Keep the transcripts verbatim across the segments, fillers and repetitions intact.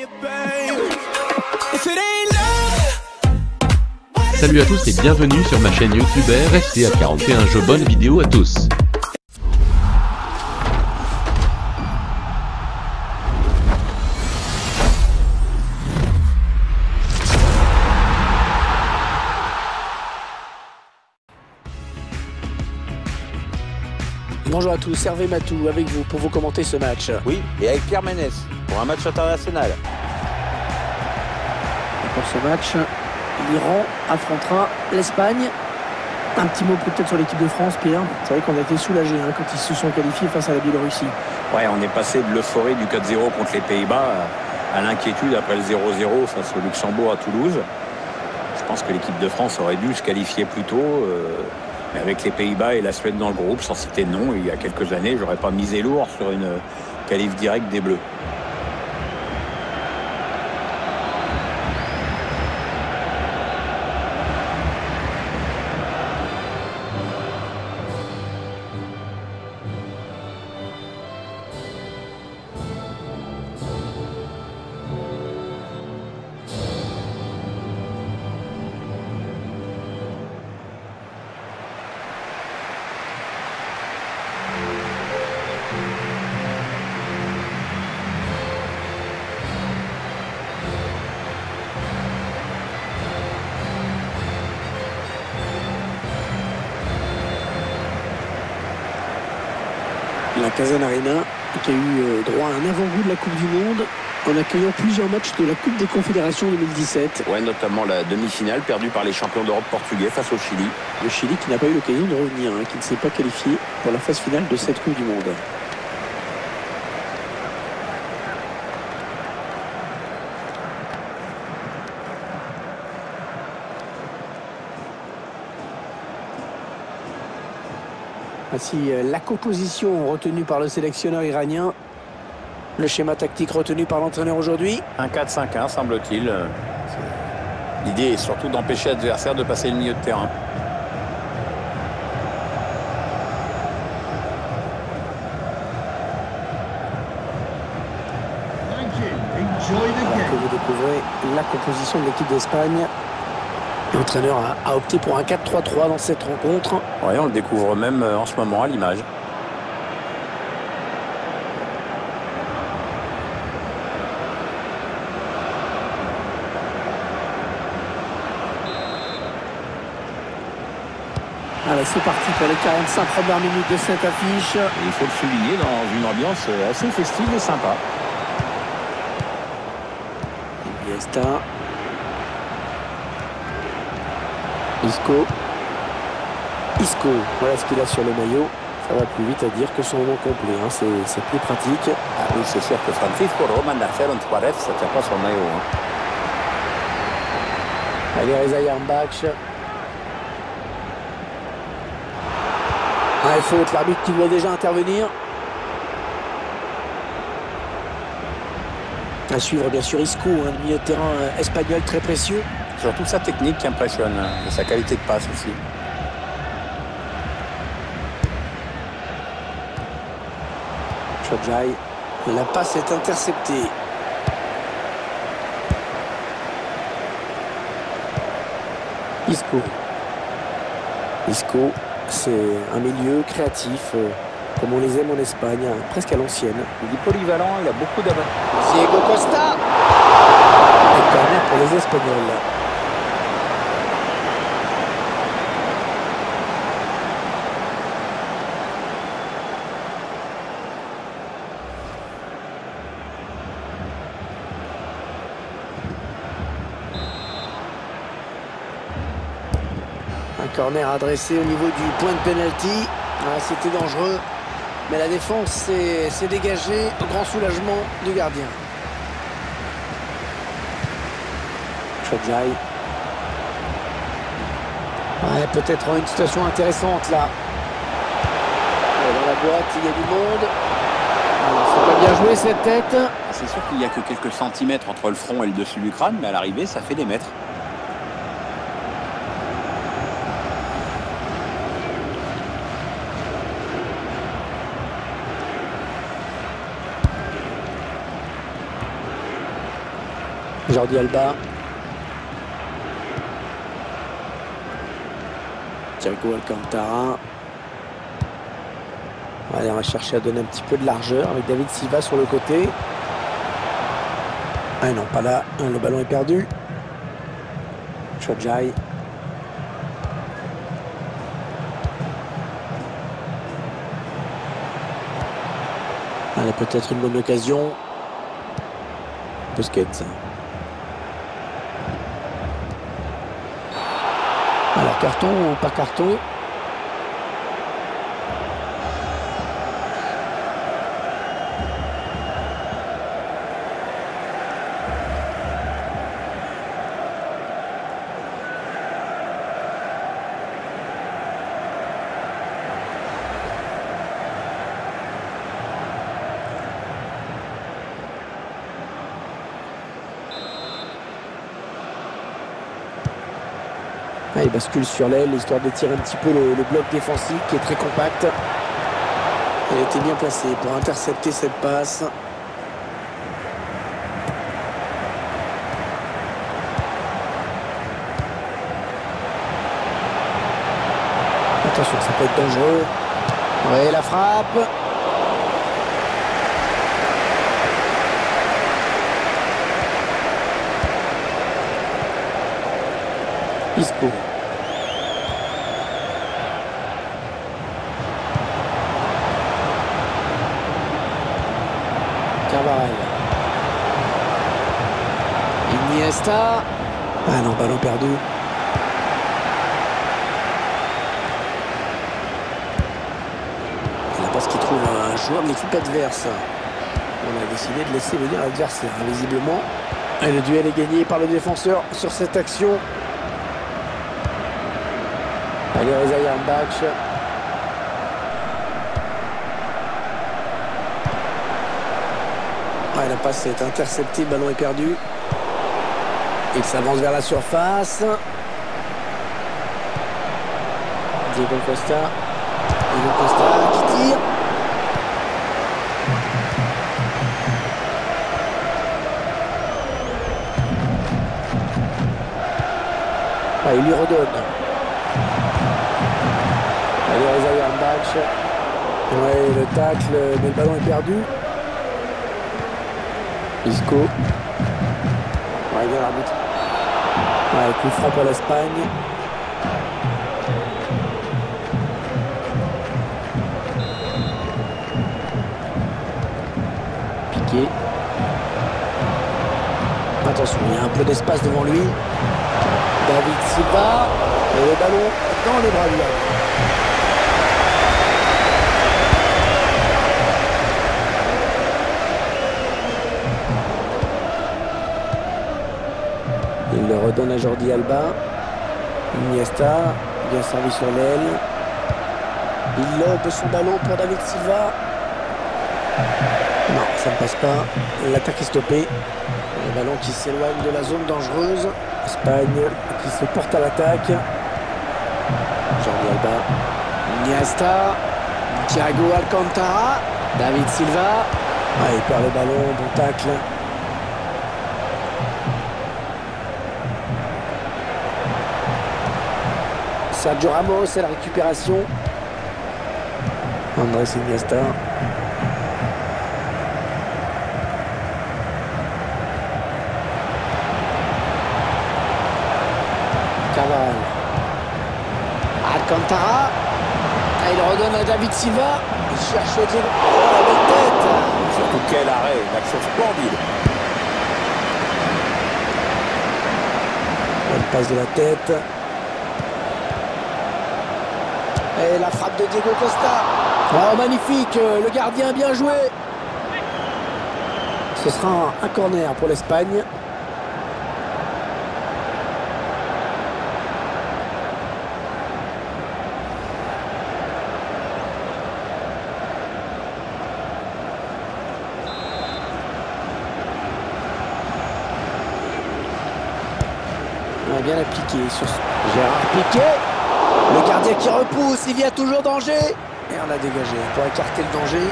Salut à tous et bienvenue sur ma chaîne YouTube R S T A quarante et un jeux. Bonne vidéo à tous. Bonjour à tous, Hervé Matou avec vous pour vous commenter ce match. Oui, et avec Pierre Ménès pour un match international. Et pour ce match, l'Iran affrontera l'Espagne. Un petit mot peut-être sur l'équipe de France, Pierre. C'est vrai qu'on a été soulagés hein, quand ils se sont qualifiés face à la Biélorussie. Ouais, on est passé de l'euphorie du quatre zéro contre les Pays-Bas à, à l'inquiétude après le zéro zéro face au Luxembourg à Toulouse. Je pense que l'équipe de France aurait dû se qualifier plus tôt. Euh, mais avec les Pays-Bas et la Suède dans le groupe, sans citer de nom, il y a quelques années, j'aurais pas misé lourd sur une qualif directe des Bleus. La Kazan Arena qui a eu droit à un avant-goût de la Coupe du Monde en accueillant plusieurs matchs de la Coupe des Confédérations deux mille dix-sept. Ouais, notamment la demi-finale perdue par les champions d'Europe portugais face au Chili. Le Chili qui n'a pas eu l'occasion de revenir, hein, qui ne s'est pas qualifié pour la phase finale de cette Coupe du Monde. Ainsi, la composition retenue par le sélectionneur iranien. Le schéma tactique retenu par l'entraîneur aujourd'hui. Un quatre cinq un, semble-t-il. L'idée est surtout d'empêcher l'adversaire de passer le milieu de terrain. Alors que vous découvrez la composition de l'équipe d'Espagne. L'entraîneur a, a opté pour un quatre trois trois dans cette rencontre. Oui, on le découvre même en ce moment à l'image. Allez, c'est parti pour les quarante-cinq premières minutes de cette affiche. Et il faut le souligner dans une ambiance assez festive et sympa. Iniesta. Isco. Isco, voilà ce qu'il a sur le maillot. Ça va plus vite à dire que son nom complet, hein. C'est plus pratique. Ah oui, c'est sûr que Francisco Roman Narcero Suarez, ça ne tient pas son maillot. Hein. Allez, Reza Yarmbach. Ah, faute, l'arbitre qui doit déjà intervenir. À suivre, bien sûr, Isco, un hein, milieu de terrain espagnol très précieux. Surtout sa technique qui impressionne, et sa qualité de passe aussi. Chodjai, la passe est interceptée. Isco. Isco, c'est un milieu créatif, euh, comme on les aime en Espagne, hein, presque à l'ancienne. Il est polyvalent, il a beaucoup d'avantages. Diego Costa. Et corner pour les Espagnols. Un corner adressé au niveau du point de pénalty. Ah, c'était dangereux, mais la défense s'est dégagée au grand soulagement du gardien. Chodjai. Ouais, peut-être une situation intéressante là. Ouais, dans la boîte, il y a du monde. C'est pas bien joué cette tête. C'est sûr qu'il n'y a que quelques centimètres entre le front et le dessus du crâne, mais à l'arrivée, ça fait des mètres. Jordi Alba. Thiago Alcantara. Allez, on va chercher à donner un petit peu de largeur avec David Silva sur le côté. Ah non, pas là. Le ballon est perdu. Chodjai. Allez, peut-être une bonne occasion. Busquets. Alors, carton ou pas carton? Ah, il bascule sur l'aile, histoire de tirer un petit peu le, le bloc défensif qui est très compact. Elle a été bien placée pour intercepter cette passe. Attention, ça peut être dangereux. Ouais, la frappe. Isco. Carvajal. Iniesta. Ah non, ballon perdu. La passe qui trouve un joueur de l'équipe adverse. On a décidé de laisser venir l'adversaire, visiblement. Et le duel est gagné par le défenseur sur cette action. Allez, Reza Yarbach. Ouais, la passe est interceptée, le ballon est perdu. Il s'avance vers la surface. Diego Costa. Diego Costa qui tire. Ah, il lui redonne. Allez, Reza Yarbach. Ouais, le tacle, mais le ballon est perdu. Isco. Ouais, bien l'arbitre. Ouais, coup franc pour l'Espagne. Piqué. Attention, il y a un peu d'espace devant lui. David Silva. Et le ballon dans les bras du gardien. Il le redonne à Jordi Alba. Iniesta, bien servi sur l'aile. Il lobe son ballon pour David Silva. Non, ça ne passe pas. L'attaque est stoppée. Le ballon qui s'éloigne de la zone dangereuse. Espagne qui se porte à l'attaque. Jordi Alba. Iniesta. Thiago Alcantara. David Silva. Ah, il perd le ballon, bon tacle. Sergio Ramos et la récupération. Andrés Iniesta. Carvajal. Alcantara. Et il redonne à David Silva. Il cherche au tir. Oh, la belle tête. Surtout quel arrêt, une action splendide. Elle passe de la tête. Et la frappe de Diego Costa. Oh, magnifique, le gardien bien joué. Ce sera un, un corner pour l'Espagne. On a bien appliqué sur Gérard Piqué. Le gardien qui repousse, il y a toujours danger. Et on a dégagé pour écarter le danger.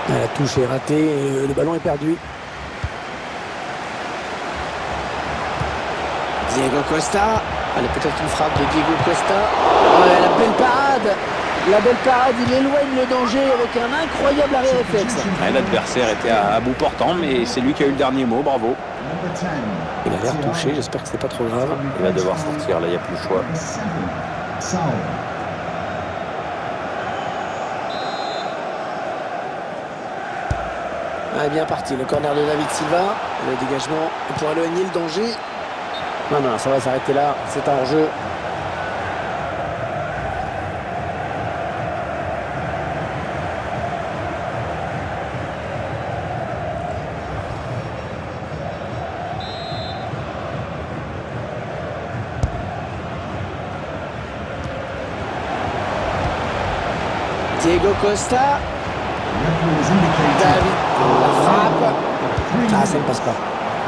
La touche est ratée et le ballon est perdu. Diego Costa. Allez, peut-être une frappe de Diego Costa. Oh, la belle parade. La belle parade, il éloigne le danger avec un incroyable arrêt réflexe. Ouais, l'adversaire était à, à bout portant, mais c'est lui qui a eu le dernier mot, bravo. Il a l'air touché, j'espère que c'est pas trop grave. Il va devoir sortir, là, il n'y a plus le choix. Ah, bien parti, le corner de David Silva. Le dégagement pour éloigner le danger. Non, non, ça va s'arrêter là, c'est un hors-jeu. Diego Costa. David, la frappe. Ah, ça ne passe pas.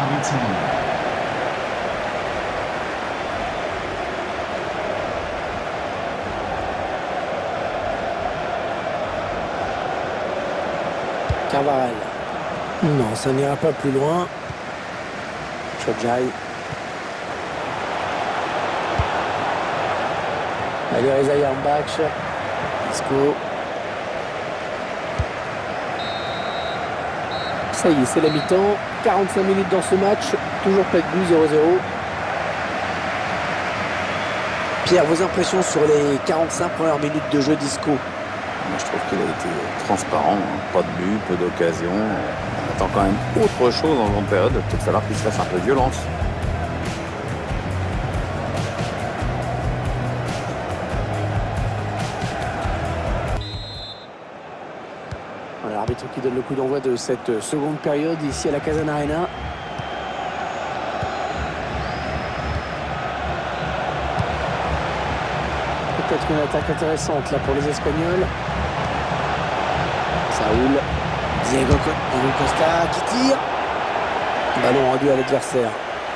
Carvajal. Non, ça n'ira pas plus loin. Chodjai. Allez, Reza Yarmbach. Isco. Ça y est, c'est la mi-temps. quarante-cinq minutes dans ce match. Toujours pas de but, zéro zéro. Pierre, vos impressions sur les quarante-cinq premières minutes de jeu d'Isco? Moi, je trouve qu'il a été transparent. Hein. Pas de but, peu d'occasion. On attend quand même autre chose en grande période. Peut-être falloir qu'il se fasse un peu de violence. L'arbitre qui donne le coup d'envoi de cette seconde période ici à la Kazan Arena. Peut-être une attaque intéressante là pour les Espagnols. Saoul. Diego Costa qui tire. Ballon rendu à l'adversaire.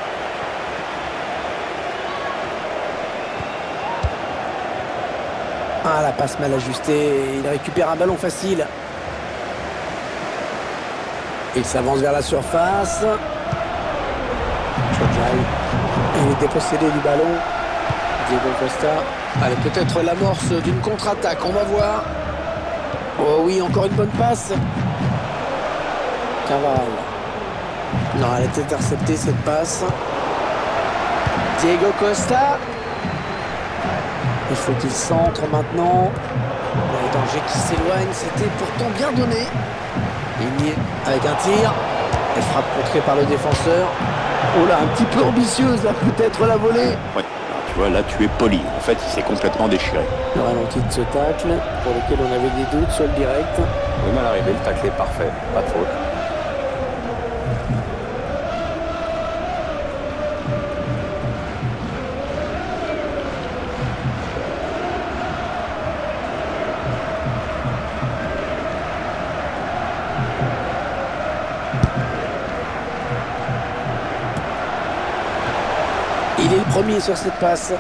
Ah, la passe mal ajustée. Il récupère un ballon facile. Il s'avance vers la surface. Chodjai. Il est dépossédé du ballon. Diego Costa. Allez, peut-être l'amorce d'une contre-attaque. On va voir. Oh oui, encore une bonne passe. Carvajal. Non, elle est interceptée cette passe. Diego Costa. Il faut qu'il centre maintenant. Le danger qui s'éloigne. C'était pourtant bien donné. Ligné avec un tir. Elle frappe contrée par le défenseur. Oh là, un petit peu ambitieuse là, peut-être la volée. Ouais, tu vois, là tu es poli. En fait, il s'est complètement déchiré. Le ralenti de ce tacle, pour lequel on avait des doutes sur le direct. Oui, mal arrivé, le tacle est parfait. Pas de faute. Il est le premier sur cette passe.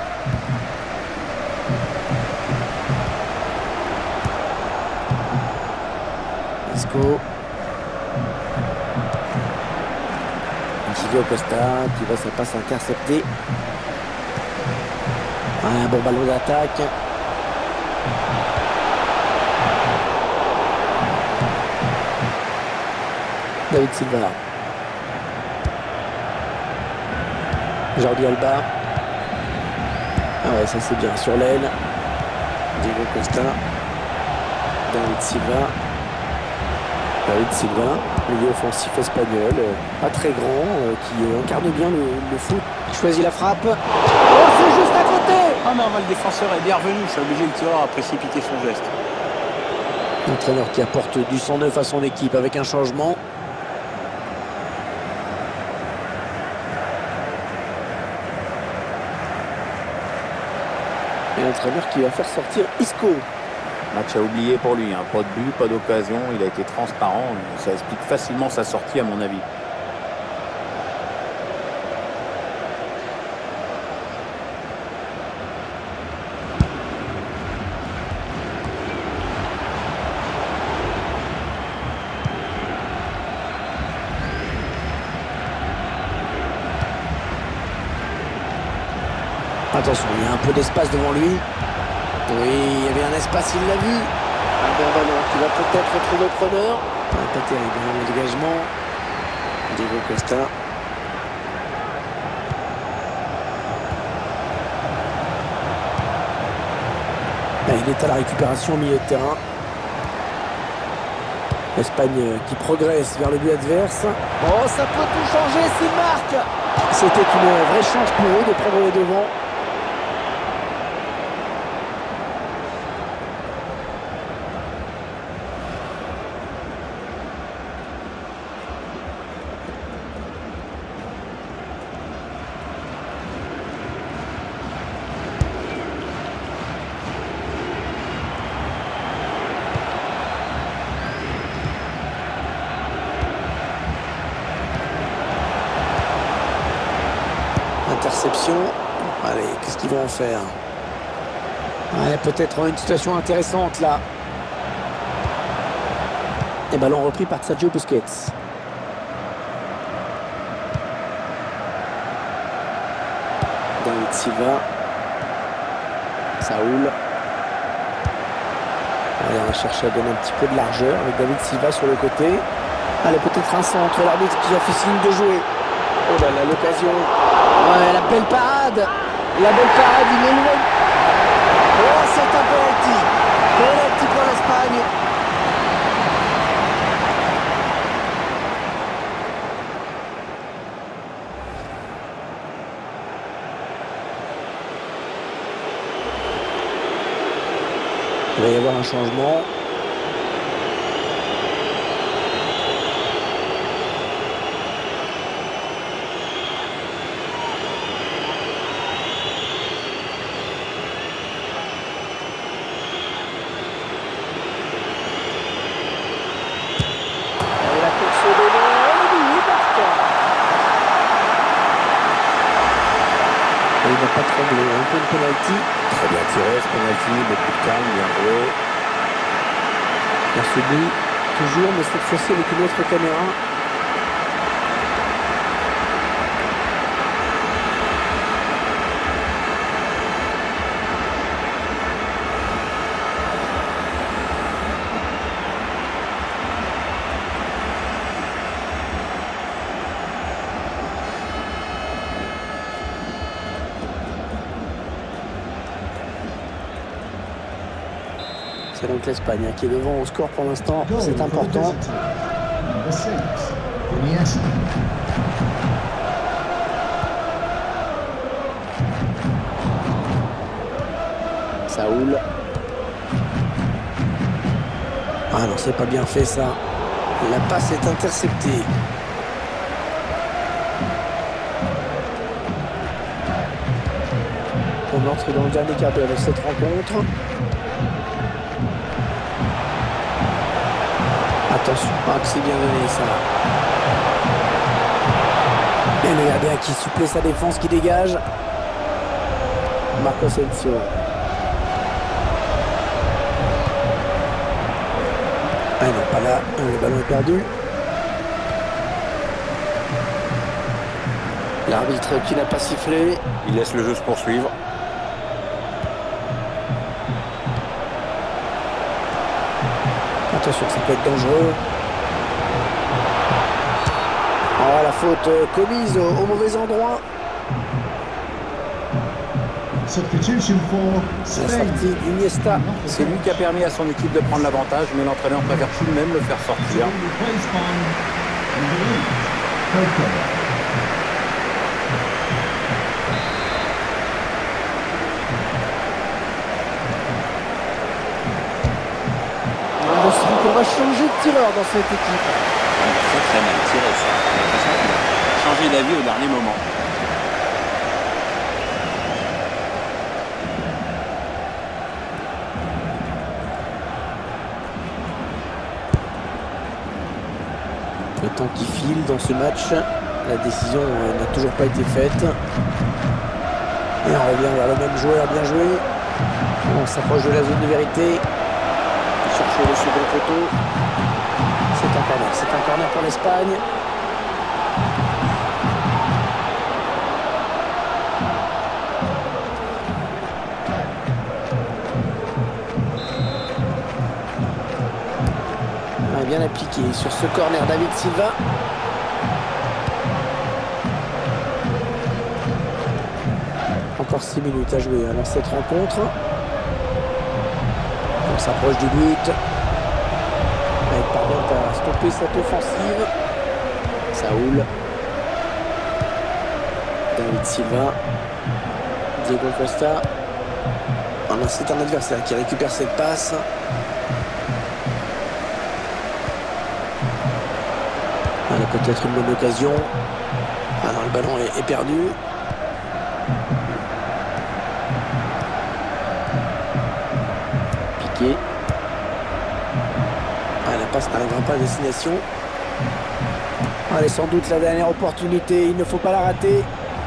Isco. Diego Costa qui voit sa passe interceptée. Un bon ballon d'attaque. David Silva. Jordi Alba. Ah ouais, ça c'est bien sur l'aile. Diego Costa. David Silva. David Silva, milieu offensif espagnol, euh, pas très grand, euh, qui euh, incarne bien le, le foot. Il choisit la frappe. Oh, c'est juste à côté. Ah non, le défenseur est bien revenu. Je suis obligé le tireur à précipiter son geste. L'entraîneur qui apporte du sang neuf à son équipe avec un changement. Et l'entraîneur qui va faire sortir Isco. Match à oublier pour lui, hein. Pas de but, pas d'occasion, il a été transparent, ça explique facilement sa sortie à mon avis. Attention, il y a un peu d'espace devant lui. Oui, il y avait un espace, il l'a vu. Un bon ballon qui va peut-être retrouver preneur. Pas, pas terrible, hein, le dégagement. Diego Costa. Il est à la récupération au milieu de terrain. L'Espagne qui progresse vers le but adverse. Oh, ça peut tout changer, c'est marque. C'était une vraie chance pour eux de prendre les devants. Interception. Allez, qu'est-ce qu'ils vont en faire? Il y a peut-être une situation intéressante là. Et ballon repris par Sergio Busquets. David Silva. Saoul. Allez, on va chercher à donner un petit peu de largeur avec David Silva sur le côté. Allez, peut-être un centre. L'arbitre qui a fait signe de jouer. Oh là là, l'occasion. Ouais, la belle parade. La belle parade, il est loin. Oh, c'est un penalty. Penalty pour l'Espagne. Il va y avoir un changement. Il n'a pas tremblé, un peu de penalty. Très bien tiré ce penalty, beaucoup de calme, bien joué. On se dit toujours, mais cette fois-ci avec une autre caméra. C'est donc l'Espagne qui est devant au score pour l'instant, c'est important. Saoul. Ah non, c'est pas bien fait ça. La passe est interceptée. On entre dans le dernier quart d'heure de cette rencontre. Attention, pas que c'est bien donné ça. Et le gardien qui supplée sa défense, qui dégage. Marco Asensio. Ah non, pas là, le ballon est perdu. L'arbitre qui n'a pas sifflé. Il laisse le jeu se poursuivre. Attention, ça peut être dangereux. Oh, la faute commise au, au mauvais endroit. La sortie d'Iniesta. C'est lui qui a permis à son équipe de prendre l'avantage, mais l'entraîneur préfère tout de même le faire sortir. On va changer de tireur dans cette équipe. C'est très mal tiré ça. J'ai l'impression qu'il a changé d'avis au dernier moment. Le temps qui file dans ce match. La décision n'a toujours pas été faite. Et on revient vers le même joueur, bien joué. On s'approche de la zone de vérité. Chercher le second poteau. C'est un corner. C'est un corner pour l'Espagne. appliqué sur ce corner. David Silva. Encore six minutes à jouer dans cette rencontre. On s'approche du but. Il parvient à stopper cette offensive. Saoul. David Silva. Diego Costa. Ah non, c'est un adversaire qui récupère cette passe. Voilà, peut-être une bonne occasion. Ah non, le ballon est, est perdu. Piqué. Ah, la passe n'arrivera pas à destination. Allez, sans doute la dernière opportunité. Il ne faut pas la rater.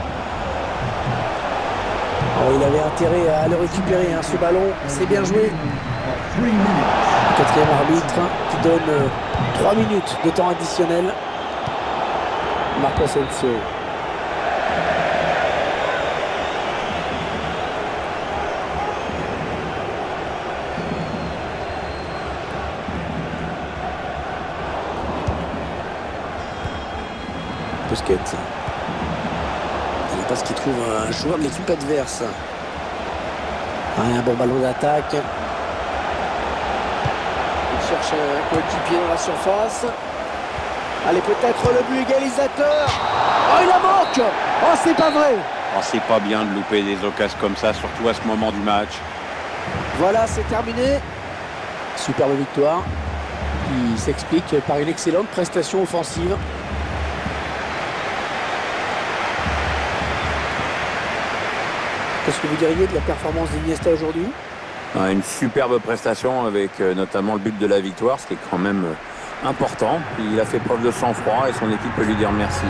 Oh, il avait intérêt à le récupérer, hein, ce ballon. C'est bien joué. Quatrième arbitre qui donne euh, trois minutes de temps additionnel. Marco Asensio. Busquets. La passe qui trouve un joueur de l'équipe adverse. Un bon ballon d'attaque. Il cherche un coéquipier dans la surface. Allez, peut-être le but égalisateur. Oh, il la manque. Oh, c'est pas vrai. Oh, c'est pas bien de louper des occasions comme ça, surtout à ce moment du match. Voilà, c'est terminé. Superbe victoire qui s'explique par une excellente prestation offensive. Qu'est-ce que vous diriez de la performance d'Iniesta aujourd'hui? Une superbe prestation avec euh, notamment le but de la victoire, ce qui est quand même euh, important. Il a fait preuve de sang-froid et son équipe peut lui dire merci.